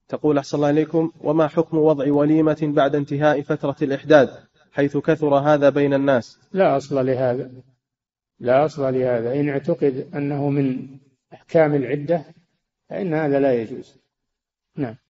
تقول أحسن الله إليكم: وما حكم وضع وليمة بعد انتهاء فترة الإحداد حيث كثر هذا بين الناس؟ لا أصل لهذا، لا أصل لهذا. إن اعتقد أنه من أحكام العدة فإن هذا لا يجوز. نعم.